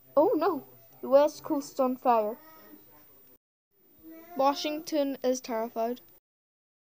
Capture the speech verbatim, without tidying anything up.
Oh no, the West Coast's on fire. Washington is terrified.